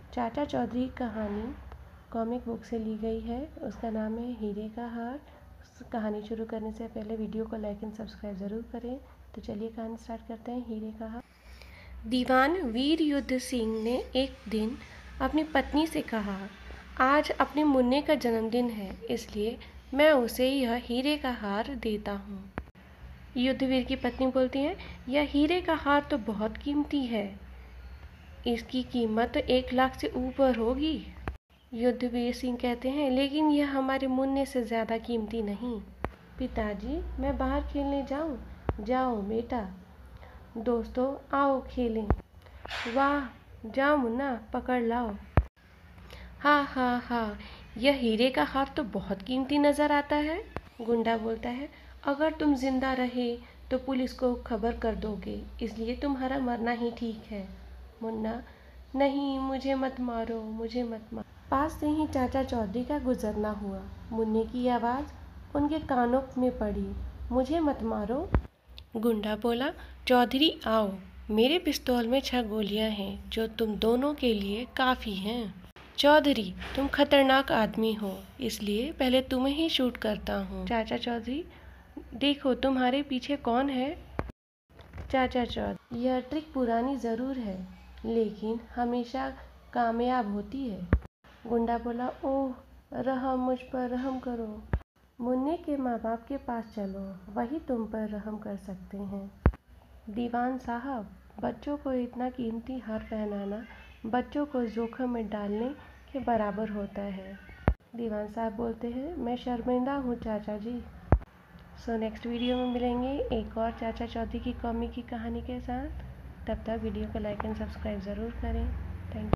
चाचा चौधरी की कहानी कॉमिक बुक से ली गई है। उसका नाम है हीरे का हार। कहानी शुरू करने से पहले वीडियो को लाइक एंड सब्सक्राइब ज़रूर करें। तो चलिए कहानी स्टार्ट करते हैं। हीरे का हार। दीवान वीर युद्ध सिंह ने एक दिन अपनी पत्नी से कहा, आज अपने मुन्ने का जन्मदिन है, इसलिए मैं उसे यह हीरे का हार देता हूँ। युद्धवीर की पत्नी बोलती है, यह हीरे का हार तो बहुत कीमती है, इसकी कीमत तो 1 लाख से ऊपर होगी। युद्धवीर सिंह कहते हैं, लेकिन यह हमारे मुन्ने से ज़्यादा कीमती नहीं। पिताजी, मैं बाहर खेलने जाऊं? जाओ बेटा। दोस्तों आओ खेलें। वाह, जाओ मुन्ना, पकड़ लाओ। हाँ हाँ हाँ, यह हीरे का हार तो बहुत कीमती नज़र आता है। गुंडा बोलता है, अगर तुम जिंदा रहे तो पुलिस को खबर कर दोगे, इसलिए तुम्हारा मरना ही ठीक है। मुन्ना, नहीं, मुझे मत मारो, मुझे मत मारो। पास से ही चाचा चौधरी का गुजरना हुआ। मुन्ने की आवाज़ उनके कानों में पड़ी, मुझे मत मारो। गुंडा बोला, चौधरी आओ, मेरे पिस्तौल में 6 गोलियां हैं जो तुम दोनों के लिए काफ़ी हैं। चौधरी, तुम खतरनाक आदमी हो, इसलिए पहले तुम्हें ही शूट करता हूँ। चाचा चौधरी, देखो तुम्हारे पीछे कौन है। चाचा चौधरी, यह ट्रिक पुरानी ज़रूर है, लेकिन हमेशा कामयाब होती है। गुंडा बोला, ओह, रहम मुझ पर रहम करो। मुन्ने के माँ बाप के पास चलो, वही तुम पर रहम कर सकते हैं। दीवान साहब, बच्चों को इतना कीमती हार पहनाना बच्चों को जोखिम में डालने के बराबर होता है। दीवान साहब बोलते हैं, मैं शर्मिंदा हूँ चाचा जी। सो नेक्स्ट वीडियो में मिलेंगे एक और चाचा चौधरी की कॉमिक की कहानी के साथ। तब तक वीडियो को लाइक एंड सब्सक्राइब ज़रूर करें।